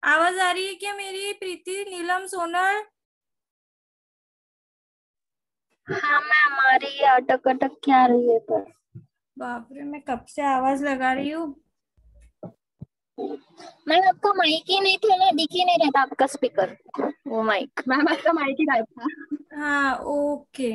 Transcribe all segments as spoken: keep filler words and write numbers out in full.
आवाज आ रही है क्या मेरी? प्रीति, नीलम, सोनल? हाँ मैम, आ रही है, अटक अटक क्या आ रही है पर। बाप रे, मैं कब से आवाज लगा रही हूँ। मैम आपका माइक ही नहीं था ना, दिख ही नहीं रहा था आपका स्पीकर, वो माइक। मैम आपका माइक ही गायब था। हाँ, ओके।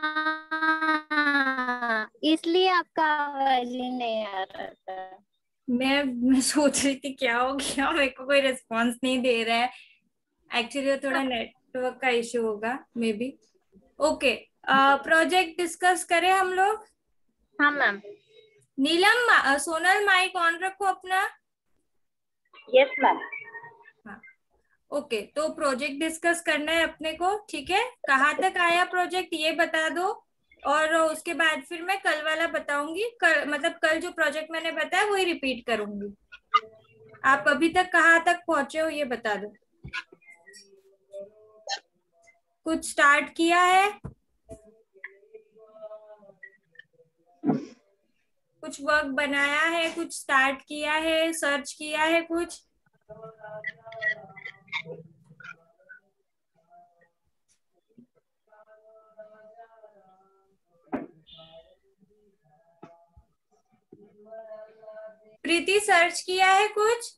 हाँ, इसलिए आपका आवाज ही नहीं आ रहा था। मैं मैं सोच रही थी क्या हो गया, मेरे को कोई रिस्पांस नहीं दे रहा है। एक्चुअली थोड़ा नेटवर्क का इशू होगा maybe. Okay, project discuss करें हम लोग। हाँ मैम। नीलम, अ, सोनल, माइक ऑन रखो अपना। Yes ma'am. हाँ, ओके। तो प्रोजेक्ट डिस्कस करना है अपने को, ठीक है? कहाँ तक आया प्रोजेक्ट ये बता दो। और उसके बाद फिर मैं कल वाला बताऊंगी। कल मतलब कल जो प्रोजेक्ट मैंने बताया वही रिपीट करूंगी। आप अभी तक कहाँ तक पहुंचे हो ये बता दो। कुछ स्टार्ट किया है? कुछ वर्क बनाया है? कुछ स्टार्ट किया है? सर्च किया है कुछ? प्रीति, सर्च किया है कुछ?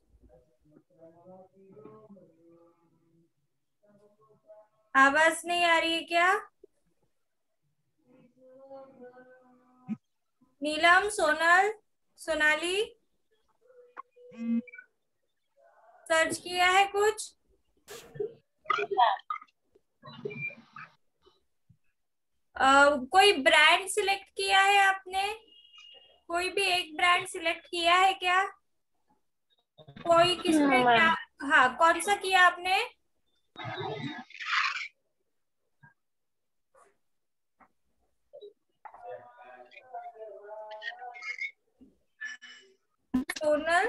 आवाज नहीं आ रही है क्या? नीलम, सोनल, सोनाली, सर्च किया है कुछ? अ, कोई ब्रांड सिलेक्ट किया है आपने? कोई भी एक ब्रांड सिलेक्ट किया है क्या? कोई किस हाँ पे क्या? मैम। हाँ, कौन सा किया आपने? सोनल,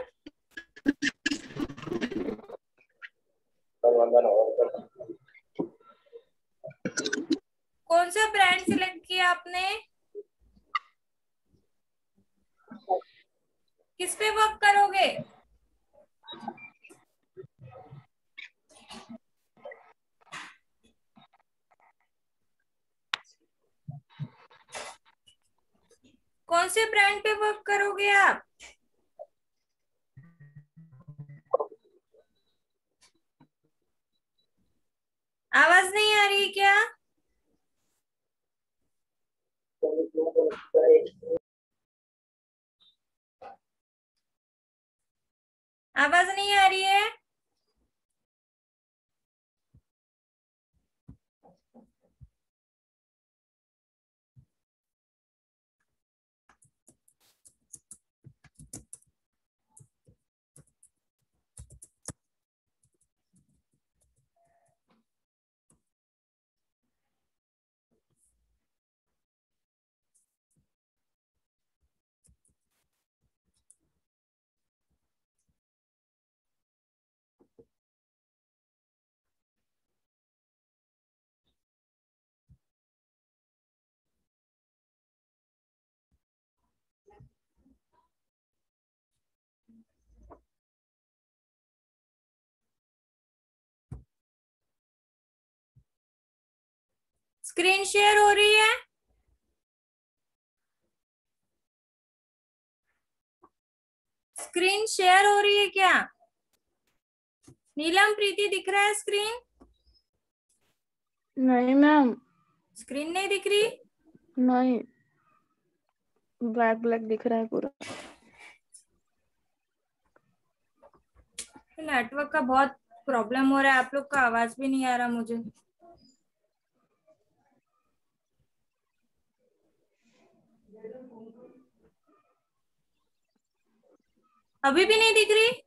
कौन सा ब्रांड सिलेक्ट किया आपने? किस पे वर्क करोगे? कौन से ब्रांड पे वर्क करोगे आप? आवाज नहीं आ रही क्या? आवाज नहीं आ रही है? स्क्रीन शेयर हो रही है? स्क्रीन शेयर हो रही है क्या? नीलम, प्रीति, दिख रहा है स्क्रीन? नहीं मैम। स्क्रीन नहीं दिख रही? नहीं, ब्लैक ब्लैक दिख रहा है पूरा। नेटवर्क का बहुत प्रॉब्लम हो रहा है। आप लोग का आवाज भी नहीं आ रहा मुझे। अभी भी नहीं दिख रही?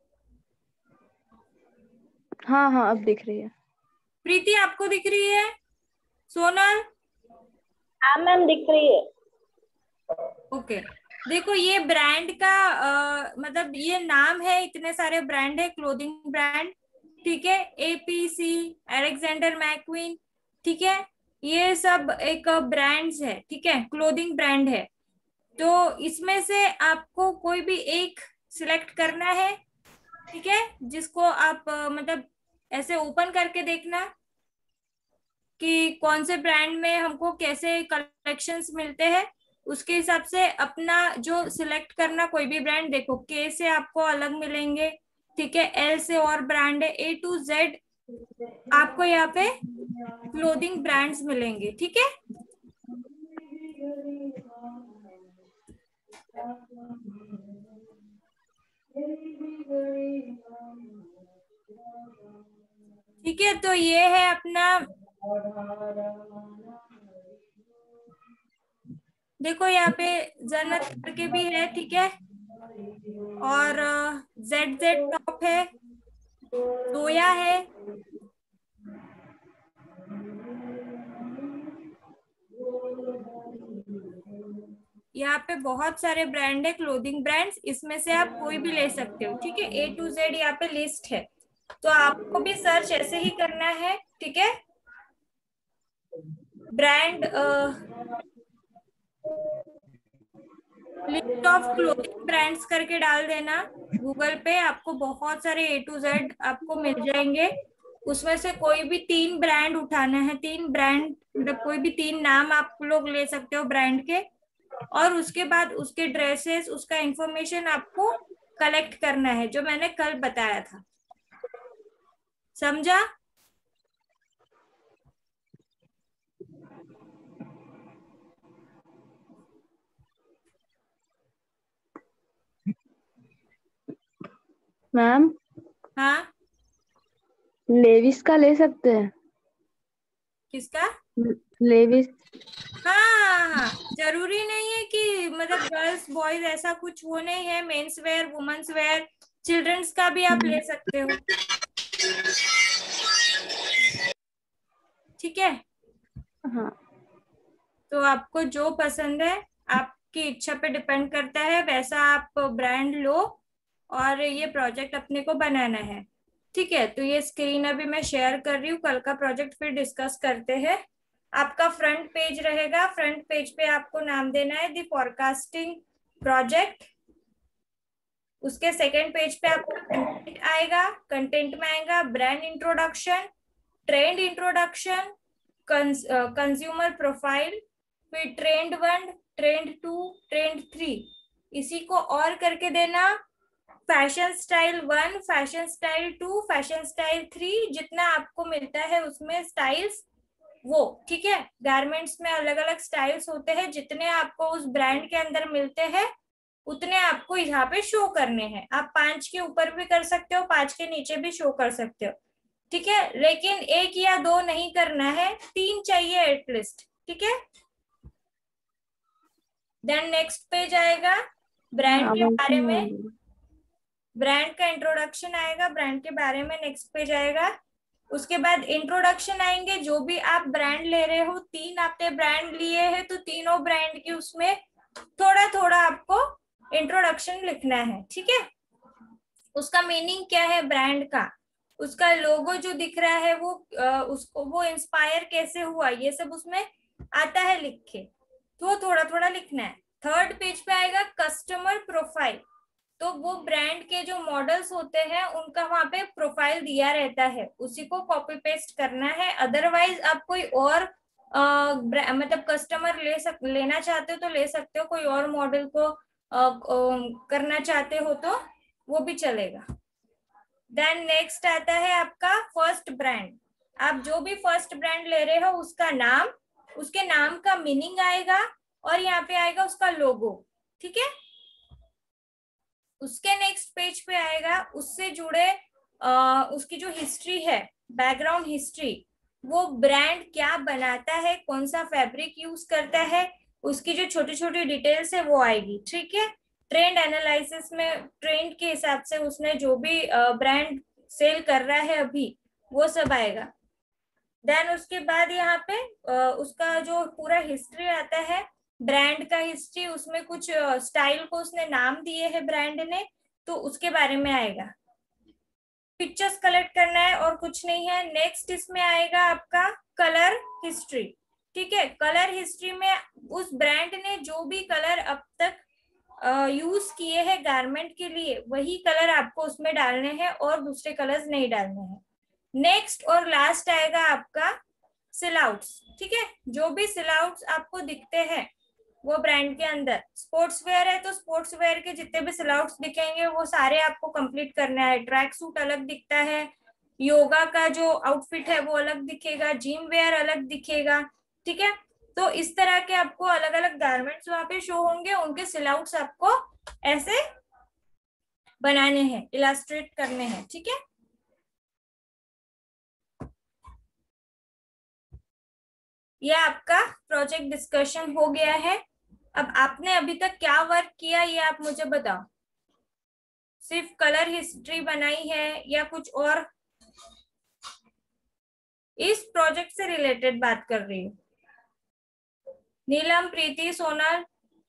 हाँ हाँ, अब दिख रही है। प्रीति, आपको दिख रही है? सोनल? हाँ मैम, दिख रही है। ओके। देखो, ये ब्रांड का अ, मतलब ये नाम है, इतने सारे ब्रांड है, क्लोथिंग ब्रांड। ठीक है, एपीसी, अलेक्जेंडर मैक्वीन। ठीक है, ये सब एक ब्रांड्स है। ठीक है, क्लोथिंग ब्रांड है। तो इसमें से आपको कोई भी एक सिलेक्ट करना है। ठीक है, जिसको आप अ, मतलब ऐसे ओपन करके देखना कि कौन से ब्रांड में हमको कैसे कलेक्शंस मिलते हैं, उसके हिसाब से अपना जो सिलेक्ट करना। कोई भी ब्रांड देखो, के से आपको अलग मिलेंगे, ठीक है, एल से और ब्रांड है, ए टू जेड आपको यहाँ पे क्लोथिंग ब्रांड्स मिलेंगे। ठीक है, ठीक है, तो ये है अपना, देखो यहाँ पे जन्नत करके भी है, ठीक है, और जेड जेड टॉप है, जोया है, यहाँ पे बहुत सारे ब्रांड है, क्लोथिंग ब्रांड्स, इसमें से आप कोई भी ले सकते हो। ठीक है, ए टू जेड यहाँ पे लिस्ट है, तो आपको भी सर्च ऐसे ही करना है। ठीक है, brand list of clothing brands करके डाल देना गूगल पे, आपको बहुत सारे ए टू जेड आपको मिल जाएंगे। उसमें से कोई भी तीन ब्रांड उठाना है, तीन ब्रांड मतलब कोई भी तीन नाम आप लोग ले सकते हो ब्रांड के, और उसके बाद उसके ड्रेसेस, उसका इंफॉर्मेशन आपको कलेक्ट करना है, जो मैंने कल बताया था। समझा? मैम हाँ, लेविस का ले सकते हैं? किसका? लेविस। हाँ हाँ हाँ, जरूरी नहीं है कि मतलब गर्ल्स बॉयज ऐसा कुछ वो नहीं है, men's wear, women's wear, children's का भी आप ले सकते हो। ठीक है, हाँ तो आपको जो पसंद है, आपकी इच्छा पे डिपेंड करता है, वैसा आप ब्रांड लो और ये प्रोजेक्ट अपने को बनाना है। ठीक है, तो ये स्क्रीन अभी मैं शेयर कर रही हूँ, कल का प्रोजेक्ट फिर डिस्कस करते हैं। आपका फ्रंट पेज रहेगा, फ्रंट पेज पे आपको नाम देना है द फोरकास्टिंग प्रोजेक्ट। उसके सेकंड पेज पे आपका कंटेंट आएगा, कंटेंट में आएगा brand introduction, trend introduction, consumer profile, फिर trend one, trend two, trend three, इसी को और करके देना, fashion style one, fashion style two, fashion style three, जितना आपको मिलता है उसमें स्टाइल्स वो। ठीक है, गारमेंट्स में अलग अलग स्टाइल्स होते हैं, जितने आपको उस ब्रांड के अंदर मिलते हैं उतने आपको यहाँ पे शो करने हैं। आप पांच के ऊपर भी कर सकते हो, पांच के नीचे भी शो कर सकते हो। ठीक है, लेकिन एक या दो नहीं करना है, तीन चाहिए एटलीस्ट। ठीक है, देन नेक्स्ट पेज आएगा ब्रांड के आवाज बारे नहीं आ में, रही। ब्रांड का इंट्रोडक्शन आएगा, ब्रांड के बारे में नेक्स्ट पेज आएगा। उसके बाद इंट्रोडक्शन आएंगे, जो भी आप ब्रांड ले रहे हो, तीन आपने ब्रांड लिए हैं तो तीनों ब्रांड की उसमें थोड़ा थोड़ा आपको इंट्रोडक्शन लिखना है। ठीक है, उसका मीनिंग क्या है ब्रांड का, उसका लोगो जो दिख रहा है वो आ, उसको वो इंस्पायर कैसे हुआ, ये सब उसमें आता है लिख के, तो थोड़ा थोड़ा लिखना है। थर्ड पेज पे आएगा कस्टमर प्रोफाइल, तो वो ब्रांड के जो मॉडल्स होते हैं उनका वहां पे प्रोफाइल दिया रहता है, उसी को कॉपी पेस्ट करना है। अदरवाइज आप कोई और आ, मतलब कस्टमर ले सक लेना चाहते हो तो ले सकते हो, कोई और मॉडल को आ, आ, करना चाहते हो तो वो भी चलेगा। देन नेक्स्ट आता है आपका फर्स्ट ब्रांड, आप जो भी फर्स्ट ब्रांड ले रहे हो उसका नाम, उसके नाम का मीनिंग आएगा, और यहाँ पे आएगा उसका लोगो। ठीक है, उसके नेक्स्ट पेज पे आएगा उससे जुड़े आ, उसकी जो हिस्ट्री है, बैकग्राउंड हिस्ट्री, वो ब्रांड क्या बनाता है, कौन सा फैब्रिक यूज करता है, उसकी जो छोटी छोटी डिटेल्स है वो आएगी। ठीक है, ट्रेंड एनालिसिस में ट्रेंड के हिसाब से उसने जो भी ब्रांड सेल कर रहा है अभी, वो सब आएगा। देन उसके बाद यहाँ पे आ, उसका जो पूरा हिस्ट्री आता है, ब्रांड का हिस्ट्री, उसमें कुछ स्टाइल को उसने नाम दिए हैं ब्रांड ने, तो उसके बारे में आएगा। पिक्चर्स कलेक्ट करना है और कुछ नहीं है। नेक्स्ट इसमें आएगा आपका कलर हिस्ट्री। ठीक है, कलर हिस्ट्री में उस ब्रांड ने जो भी कलर अब तक यूज किए हैं गारमेंट के लिए वही कलर आपको उसमें डालने हैं और दूसरे कलर्स नहीं डालने हैं। नेक्स्ट और लास्ट आएगा आपका सिलआउट्स। ठीक है, जो भी सिलआउट्स आपको दिखते हैं वो ब्रांड के अंदर, स्पोर्ट्स वेयर है तो स्पोर्ट्स वेयर के जितने भी सिलआउट्स दिखेंगे वो सारे आपको कंप्लीट करना है। ट्रैक सूट अलग दिखता है, योगा का जो आउटफिट है वो अलग दिखेगा, जिम वेयर अलग दिखेगा। ठीक है, तो इस तरह के आपको अलग अलग गारमेंट्स वहां पे शो होंगे, उनके सिलआउट्स आपको ऐसे बनाने हैं, इलास्ट्रेट करने हैं। ठीक है, ये आपका प्रोजेक्ट डिस्कशन हो गया है। अब आपने अभी तक क्या वर्क किया ये आप मुझे बताओ। सिर्फ कलर हिस्ट्री बनाई है या कुछ और? इस प्रोजेक्ट से रिलेटेड बात कर रही हूँ। नीलम, प्रीति, सोनल,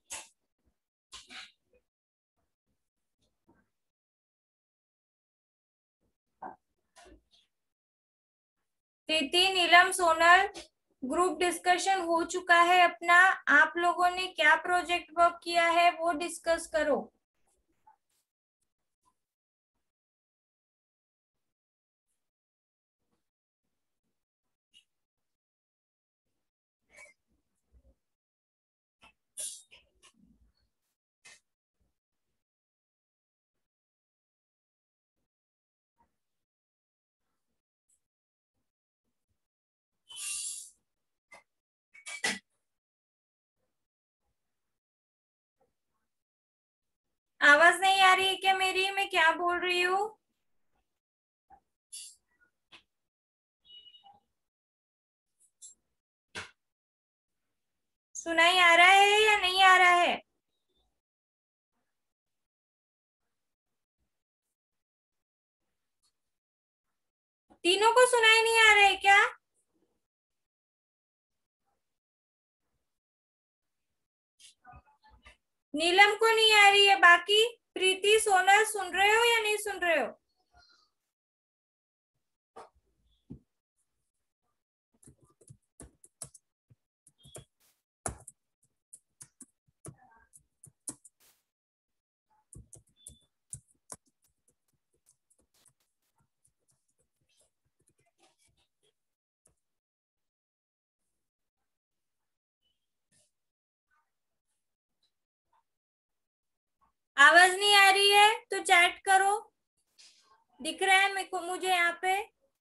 प्रीति, नीलम, सोनल, ग्रुप डिस्कशन हो चुका है अपना। आप लोगों ने क्या प्रोजेक्ट वर्क किया है वो डिस्कस करो। आवाज नहीं आ रही है क्या मेरी? मैं क्या बोल रही हूँ? सुनाई आ रहा है या नहीं आ रहा है? तीनों को सुनाई नहीं आ रहा है क्या? नीलम को नहीं आ रही है, बाकी प्रीति, सोनल सुन रहे हो या नहीं सुन रहे हो? आवाज नहीं आ रही है तो चैट करो। दिख रहा है मेरे को, मुझे यहाँ पे।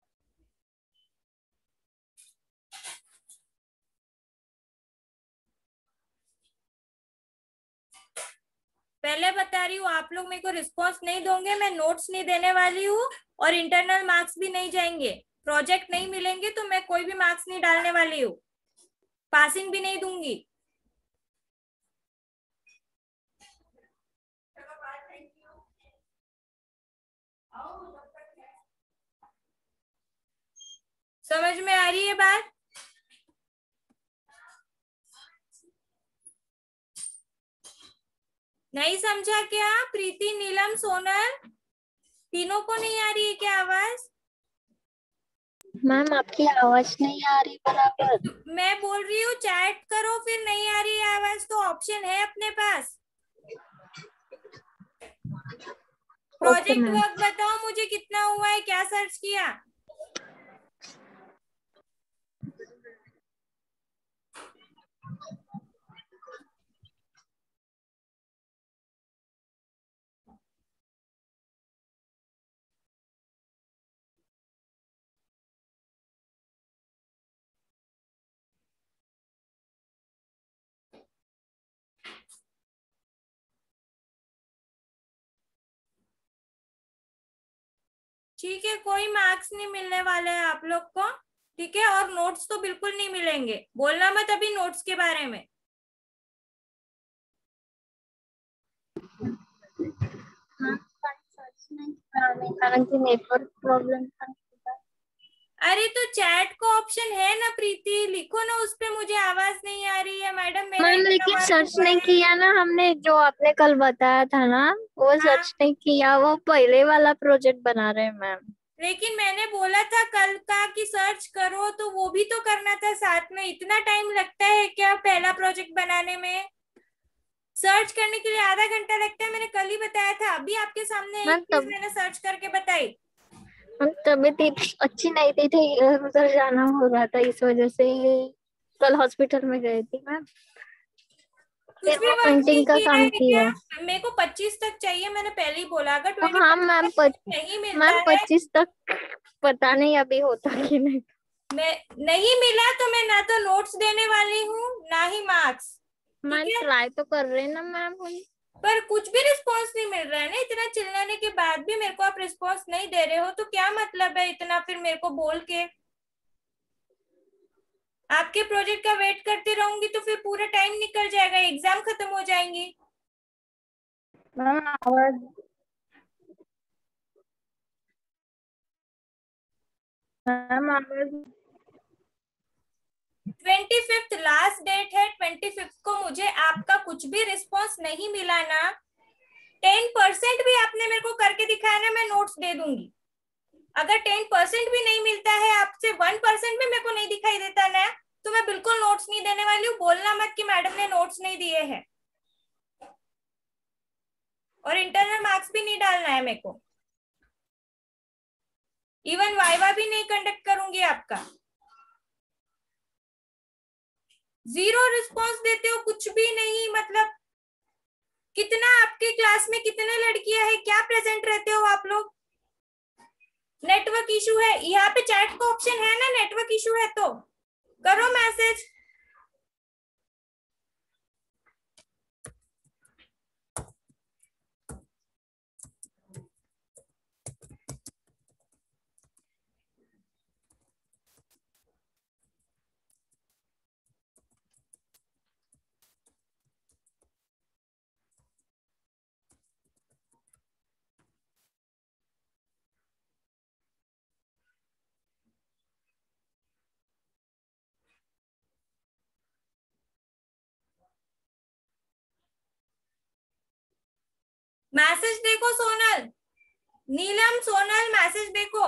पहले बता रही हूँ, आप लोग मेरे को रिस्पॉन्स नहीं दोगे, मैं नोट्स नहीं देने वाली हूँ और इंटरनल मार्क्स भी नहीं जाएंगे। प्रोजेक्ट नहीं मिलेंगे तो मैं कोई भी मार्क्स नहीं डालने वाली हूँ, पासिंग भी नहीं दूंगी। समझ में आ रही है बात? नहीं समझा क्या? प्रीति, नीलम, सोनल, तीनों को नहीं आ रही है क्या आवाज? मैम आपकी आवाज नहीं आ रही बराबर। तो मैं बोल रही हूँ चैट करो, फिर नहीं आ रही है आवाज तो ऑप्शन है अपने पास। Okay project ma'am. वर्क बताओ मुझे कितना हुआ है, क्या सर्च किया? ठीक है, कोई मार्क्स नहीं मिलने वाले हैं आप लोग को। ठीक है, और नोट्स तो बिल्कुल नहीं मिलेंगे, बोलना मत अभी नोट्स के बारे में। हाँ, सर्च नहीं कराने कारण कि नेटवर्क प्रॉब्लम था। अरे तो चैट को ऑप्शन है ना प्रीति, लिखो ना उस पे, मुझे आवाज नहीं आ रही है मैडम, मेरा मैम इतना लेकिन वर्क सर्च हुआ नहीं है। किया ना हमने, जो आपने कल बताया था ना वो हाँ, सर्च नहीं किया, वो पहले वाला प्रोजेक्ट बना रहे हैं मैम। लेकिन मैंने बोला था कल का कि सर्च करो, तो वो भी तो करना था साथ में। इतना टाइम लगता है क्या पहला प्रोजेक्ट बनाने में? सर्च करने के लिए आधा घंटा लगता है, मैंने कल ही बताया था। अभी आपके सामने एक मैम चीज तब मैंने सर्च करके बताई। मैम तबीयत इतनी अच्छी नहीं थी, थी इधर उधर जाना हो रहा था, इस वजह से कल हॉस्पिटल में गई थी मैम। कुछ फिर भी वो वर्क नहीं पेंटिंग का किया काम है क्या? किया। मेरे को पच्चीस तक चाहिए, मैंने पहले ही बोला। अगर ट्वेंटी हाँ मैम परसेंट पच, नहीं मिलता मैम है, पच्चीस तक पता नहीं अभी होता कि नहीं। मैं नहीं मिला तो मैं ना तो नोट्स देने वाली हूँ ना ही मार्क्स। ठीक मैम है, ट्राई तो कर रहे हैं ना मैम हम। पर कुछ भी रिस्पॉन्स नहीं मिल रहा है ना। इतना चिल्लाने के बाद भी मेरे को आप रिस्पॉन्स नहीं दे रहे हो तो क्या मतलब है इतना फिर मेरे को बोल के? आपके प्रोजेक्ट का वेट करते रहूंगी तो फिर पूरा टाइम निकल जाएगा, एग्जाम खत्म हो जाएंगी। मैम आवाज मैम आवाज ट्वेंटी फिफ्थ लास्ट डेट है। ट्वेंटी फिफ्थ को मुझे आपका कुछ भी रिस्पॉन्स नहीं मिला ना, टेन परसेंट भी आपने मेरे को करके दिखाया ना, मैं नोट्स दे दूंगी। अगर टेन परसेंट भी नहीं मिलता है आपसे, वन परसेंट भी मेरे को नहीं दिखाई देता ना, तो मैं बिल्कुल नोट्स नहीं देने वाली हूँ। बोलना मत कि मैडम ने नोट्स नहीं दिए हैं। और इंटरनल मार्क्स भी नहीं डालना है मेरे को। इवन वाइवा भी नहीं कंडक्ट करूंगी आपका। जीरो रिस्पॉन्स देते हो, कुछ भी नहीं। मतलब कितना आपके क्लास में कितने लड़कियां हैं, क्या प्रेजेंट रहते हो आप लोग? नेटवर्क इशू है, यहाँ पे चैट का ऑप्शन है ना, नेटवर्क इशू है तो करो मैसेज। मैसेज देखो सोनल, नीलम सोनल, मैसेज देखो।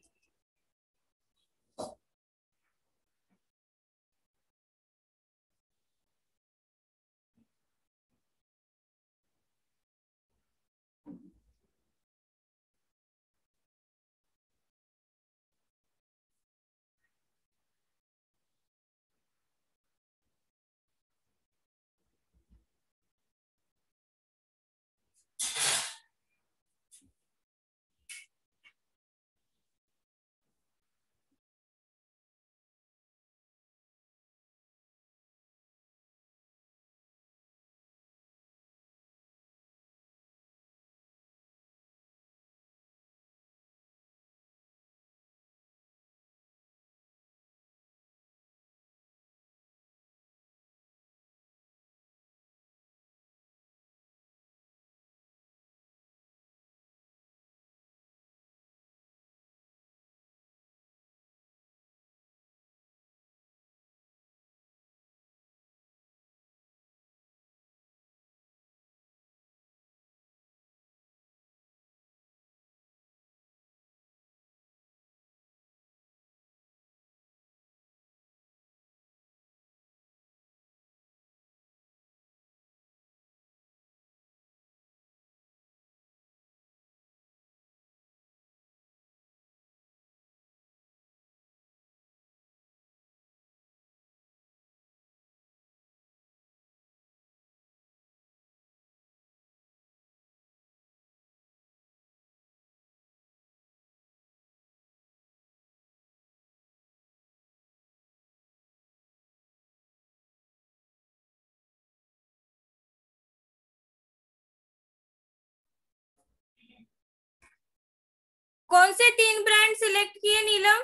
कौन से तीन ब्रांड सिलेक्ट किए नीलम?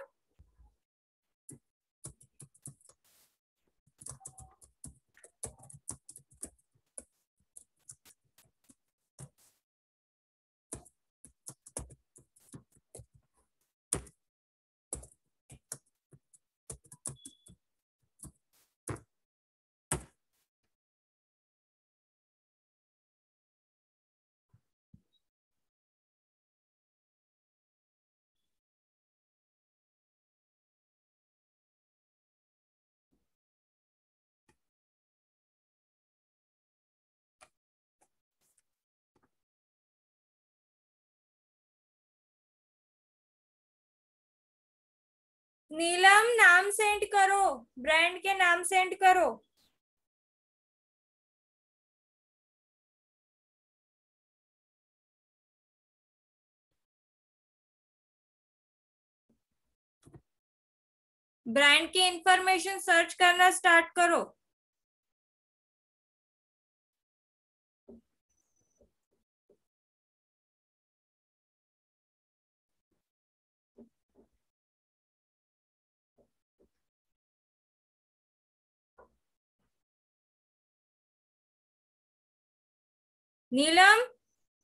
नीलम नाम सेंड करो, ब्रांड के नाम सेंड करो। ब्रांड की इंफॉर्मेशन सर्च करना स्टार्ट करो। नीलम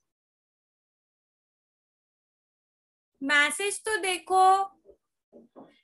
मैसेज तो देखो।